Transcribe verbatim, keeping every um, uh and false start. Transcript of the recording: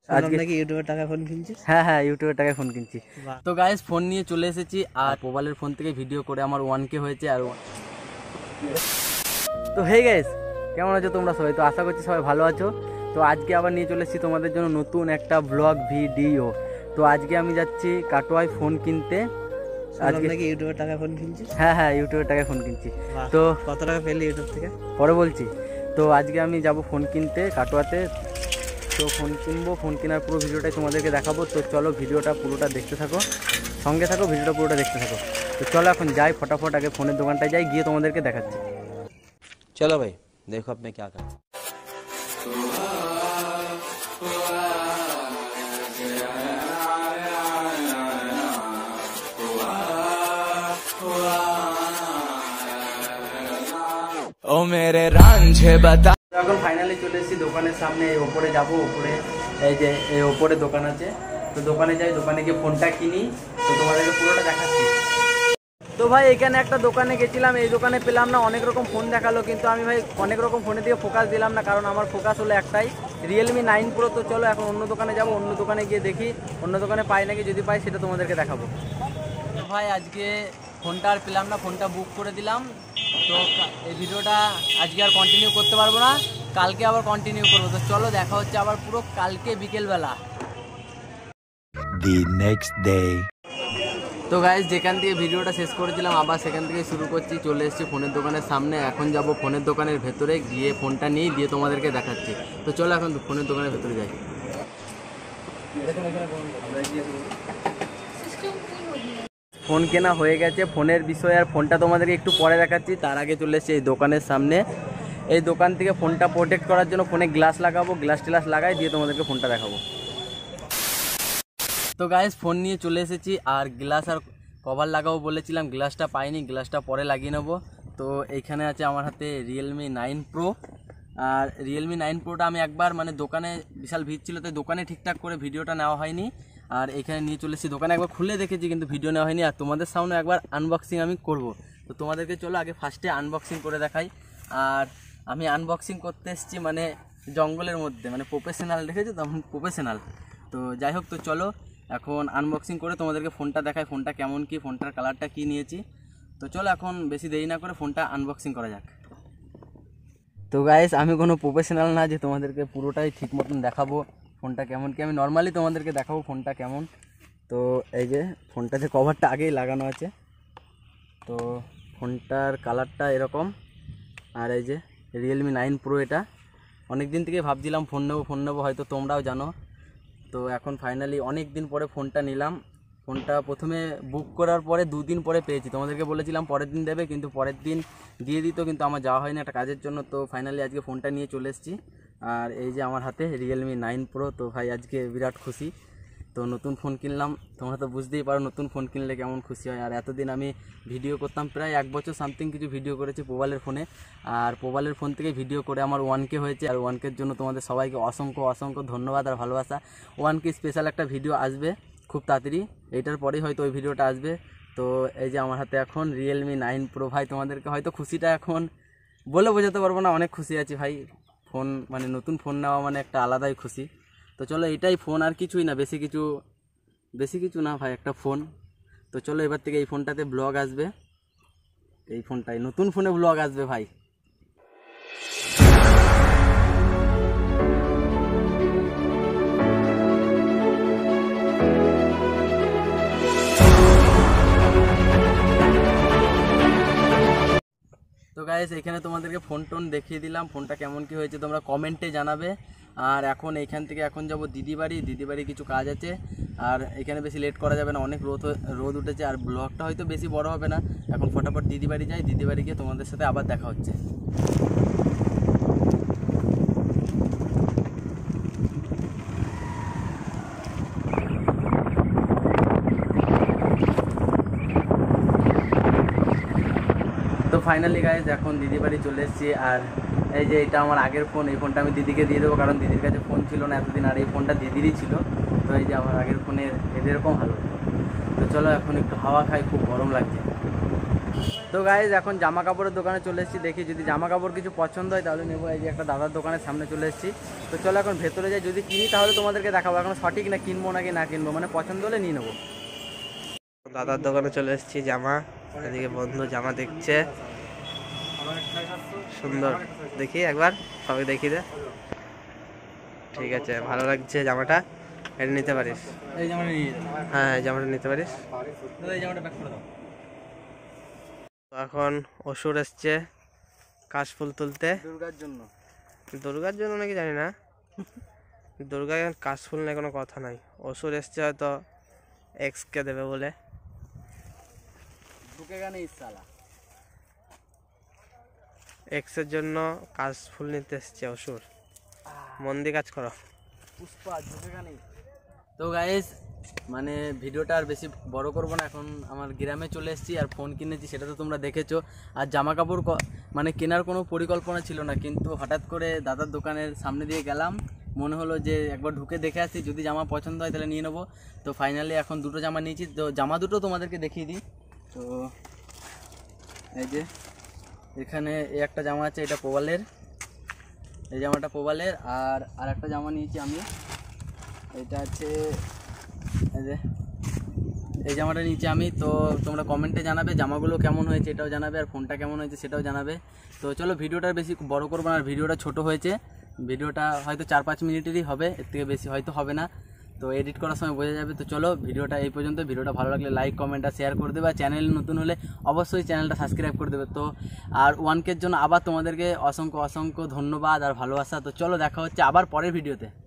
আজকে নাকি ইউটিউবের টাকায় ফোন কিনছিস? হ্যাঁ হ্যাঁ ইউটিউবের টাকায় ফোন কিনছি। তো গাইস ফোন নিয়ে চলে এসেছি আর মোবাইলের ফোন থেকে ভিডিও করে আমার ওয়ান কে হয়েছে। আর তো হে গাইস, কেমন আছো তোমরা সবাই? তো আশা করছি সবাই ভালো আছো। তো আজকে আবার নিয়ে চলে এসেছি তোমাদের জন্য নতুন একটা ব্লগ ভিডিও। তো আজকে আমি যাচ্ছি কাটোয়ায় ফোন কিনতে। আজকে নাকি ইউটিউবের টাকায় ফোন কিনছিস? হ্যাঁ হ্যাঁ ইউটিউবের টাকায় ফোন কিনছি। তো কত টাকা পেলি ইউটিউব থেকে পরে বলছি। তো আজকে আমি যাব ফোন কিনতে কাটোয়াতে। তো ফোন কিনবো, ফোন কেনার পুরো ভিডিওটাই তোমাদেরকে দেখাবো। তো চলো ভিডিওটা পুরোটা দেখতে থাকো, সঙ্গে থাকো, ভিডিওটা পুরোটা দেখতে থাকো। তো চলো এখন যাই ফটাফট, আগে ফোনের দোকানটায় যাই, গিয়ে তোমাদেরকে দেখাচ্ছি। চলো ভাই দেখো আপনি কি কাজ। ও মেরে রাঞ্ঝে বাতা। এখন ফাইনালি চলে এসেছি দোকানের সামনে। ওপরে যাবো, ওপরে এই যে এই ওপরে দোকান আছে। তো দোকানে যাই, দোকানে গিয়ে ফোনটা কিনি। তো তোমাদেরকে পুরোটা দেখাচ্ছি। তো ভাই এখানে একটা দোকানে গেছিলাম, এই দোকানে পেলাম না, অনেক রকম ফোন দেখালো, কিন্তু আমি ভাই অনেক রকম ফোনের দিকে ফোকাস দিলাম না, কারণ আমার ফোকাস হলো একটাই, রিয়েলমি নাইন প্রো। তো চলো এখন অন্য দোকানে যাব, অন্য দোকানে গিয়ে দেখি অন্য দোকানে পাই নাকি, যদি পাই সেটা তোমাদেরকে দেখাবো। তো ভাই আজকে ফোনটা আর পেলাম না, ফোনটা বুক করে দিলাম। তো এই ভিডিওটা আজকে আর কন্টিনিউ করতে পারবো না, কালকে আবার কন্টিনিউ করবো। তো চলো দেখা হচ্ছে আবার পুরো কালকে বিকেলবেলা। The next day. তো গাইজ যেখান থেকে ভিডিওটা শেষ করেছিলাম আবার সেখান থেকে শুরু করছি। চলে এসেছি ফোনের দোকানের সামনে। এখন যাব ফোনের দোকানের ভেতরে, গিয়ে ফোনটা নিয়ে দিয়ে তোমাদেরকে দেখাচ্ছি। তো চলো এখন ফোনের দোকানের ভেতরে যাই। ফোন কেনা হয়ে গেছে, ফোনের বিষয়ে আর ফোনটা তোমাদেরকে একটু পরে দেখাচ্ছি। তার আগে চলে এসেছি এই দোকানের সামনে। এই দোকান থেকে ফোনটা প্রোটেক্ট করার জন্য ফোনে গ্লাস লাগাবো, গ্লাস টেলাস লাগাই দিয়ে তোমাদেরকে ফোনটা দেখাবো। তো গাইস ফোন নিয়ে চলে এসেছি, আর গ্লাস আর কভার লাগাবো বলেছিলাম, গ্লাসটা পাইনি, গ্লাসটা পরে লাগিয়ে নেবো। তো এইখানে আছে আমার হাতে রিয়েলমি নাইন প্রো। আর রিয়েলমি নাইন প্রোটা আমি একবার মানে দোকানে বিশাল ভিড় ছিল, তাই দোকানে ঠিকঠাক করে ভিডিওটা নেওয়া হয়নি। আর এখানে নিয়ে চলে এসেছি দোকানে, একবার খুলে দেখেছি কিন্তু ভিডিও নেওয়া হয়নি। আর তোমাদের সামনে একবার আনবক্সিং আমি করব। তো তোমাদেরকে চলো আগে ফার্স্টে আনবক্সিং করে দেখাই। আর আমি আনবক্সিং করতে এসেছি মানে জঙ্গলের মধ্যে, মানে প্রফেশনাল, দেখেছো তো প্রফেশনাল। তো যাই হোক, তো চলো এখন আনবক্সিং করে তোমাদেরকে ফোনটা দেখাই, ফোনটা কেমন কি, ফোনটার কালারটা কি নিয়েছি। তো চলো এখন বেশি দেরি না করে ফোনটা আনবক্সিং করা যাক। তো গাইস আমি কোনো প্রফেশনাল না যে তোমাদেরকে পুরোটাই ঠিক মতন দেখাবো ফোনটা কেমন কি, আমি নর্মালি তোমাদেরকে দেখাবো ফোনটা কেমন। তো এই যে ফোনটাতে কভারটা আগেই লাগানো আছে। তো ফোনটার কালারটা এরকম। আর এই যে রিয়েলমি নাইন প্রো, এটা অনেক দিন থেকে ভাবছিলাম ফোন নেবো ফোন নেবো, হয়তো তোমরাও জানো। তো এখন ফাইনালি অনেক দিন পরে ফোনটা নিলাম। ফোনটা প্রথমে বুক করার পরে দুদিন পরে পেয়েছি, তোমাদেরকে বলেছিলাম পরের দিন দেবে, কিন্তু পরের দিন দিয়ে দিত, কিন্তু আমার যাওয়া হয়নি একটা কাজের জন্য। তো ফাইনালি আজকে ফোনটা নিয়ে চলে এসেছি। আর এই যে আমার হাতে রিয়েলমি নাইন প্রো। তো ভাই আজকে বিরাট খুশি। তো নতুন ফোন কিনলাম, তোমরা তো বুঝতেই পারো নতুন ফোন কিনলে কেমন খুশি হয়। আর এতদিন আমি ভিডিও করতাম, প্রায় এক বছর সামথিং কিছু ভিডিও করেছি মোবাইলের ফোনে। আর মোবাইলের ফোন থেকে ভিডিও করে আমার ওয়ান কে হয়েছে। আর ওয়ান কের জন্য তোমাদের সবাইকে অসংখ্য অসংখ্য ধন্যবাদ আর ভালোবাসা। ওয়ান কে স্পেশাল একটা ভিডিও আসবে খুব তাড়াতাড়ি, এইটার পরেই হয়তো ওই ভিডিওটা আসবে। তো এই যে আমার হাতে এখন রিয়েলমি নাইন প্রো। ভাই তোমাদেরকে হয়তো খুশিটা এখন বলে বোঝাতে পারবো না, অনেক খুশি আছি ভাই। ফোন মানে নতুন ফোন নেওয়া মানে একটা আলাদাই খুশি। তো চলো এটাই ফোন, আর কিছুই না, বেশি কিছু বেশি কিছু না ভাই, একটা ফোন। তো চলো এবার থেকে এই ফোনটাতে ব্লগ আসবে, এই ফোনটাই নতুন ফোনে ব্লগ আসবে ভাই। তো গাইস এখানে তোমাদেরকে ফোন টোন দেখিয়ে দিলাম, ফোনটা কেমন কি হয়েছে তোমরা কমেন্টে জানাবে। আর এখন এইখান থেকে এখন যাব দিদি বাড়ি, দিদি বাড়ি কিছু কাজ আছে। আর এখানে বেশি লেট করা যাবে না, অনেক রোদ রোদ উঠেছে, আর ব্লগটা হয়তো বেশি বড় হবে না। এখন ফটাফট দিদি বাড়ি যাই, দিদি বাড়ি গিয়ে তোমাদের সাথে আবার দেখা হচ্ছে। তো ফাইনালি গাইজ এখন দিদি বাড়ি চলে এসেছি। আর এই যে এটা আমার আগের ফোন, এই ফোনটা আমি দিদিকে দিয়ে দেবো, কারণ দিদির কাছে ফোন ছিল না এতদিন, আর এই ফোনটা দিদিরই ছিল। তো এই যে আমার আগের ফোনের এরকম হালো। তো চলো এখন একটু হাওয়া খাই, খুব গরম লাগছে। তো গাইজ এখন জামা কাপড়ের দোকানে চলে এসেছি, দেখি যদি জামা কাপড় কিছু পছন্দ হয় তাহলে নেবো। এই যে একটা দাদার দোকানের সামনে চলে এসেছি, তো চলো এখন ভেতরে যাই, যদি কিনি তাহলে তোমাদেরকে দেখাবো। এখন সঠিক না কিনবো নাকি না কিনবো, মানে পছন্দ হলে নিয়ে নেবো। দাদার দোকানে চলে এসেছি জামা, এদিকে বন্ধু জামা দেখছে, সুন্দর। দেখি একবার সবাই দেখি দে। ঠিক আছে, ভালো লাগছে জামাটা, এটা নিতে পারিস। এই জামাটা নিয়ে যেতে, হ্যাঁ এই জামাটা নিতে পারিস। দাদা এই জামাটা প্যাক করে দাও। তো এখন অসুর এসছে কাশফুল তুলতে দুর্গার জন্য। দুর্গার জন্য নাকি জানি না, দুর্গা কাশফুল নিয়ে কোনো কথা নাই। অসুর এসছে হয়তো এক্সকে দেবে বলে। ঢুকেগা নেই সালা। এক্সের জন্য কাশফুল নিতে এসছে অসুর, মন দিয়ে কাজ করো। পুষ্পা ঢুকেগা নেই। তো গাইস মানে ভিডিওটা আর বেশি বড় করবো না, এখন আমার গ্রামে চলে এসেছি আর ফোন কিনেছি, সেটা তো তোমরা দেখেছো। আর জামা কাপড় মানে কেনার কোনো পরিকল্পনা ছিল না, কিন্তু হঠাৎ করে দাদার দোকানের সামনে দিয়ে গেলাম, মনে হলো যে একবার ঢুকে দেখে আসি, যদি জামা পছন্দ হয় তাহলে নিয়ে নেবো। তো ফাইনালি এখন দুটো জামা নিয়েছি, তো জামা দুটো তোমাদেরকে দেখিয়ে দিই। তো এই যে এখানে এই একটা জামা আছে, এটা পোবালের, এই জামাটা পোবালের। আর আর একটা জামা নিয়েছি আমি, এটা আছে এই যে এই জামাটা নিচে আমি। তো তোমরা কমেন্টে জানাবে জামাগুলো কেমন হয়েছে এটাও জানাবে, আর ফোনটা কেমন হয়েছে সেটাও জানাবে। তো চলো ভিডিওটা বেশি বড় করবো না, আর ভিডিওটা ছোট হয়েছে, ভিডিওটা হয়তো চার পাঁচ মিনিটেরই হবে, এর থেকে বেশি হয়তো হবে না, তো এডিট করার সময় বোঝা যাবে। তো চলো ভিডিওটা এই পর্যন্ত, ভিডিওটা ভালো লাগলে লাইক কমেন্ট আর শেয়ার করে দেবে, আর চ্যানেল নতুন হলে অবশ্যই চ্যানেলটা সাবস্ক্রাইব করে দেবে। তো আর ওয়ান কের জন্য আবার তোমাদেরকে অসংখ্য অসংখ্য ধন্যবাদ আর ভালোবাসা। তো চলো দেখা হচ্ছে আবার পরের ভিডিওতে।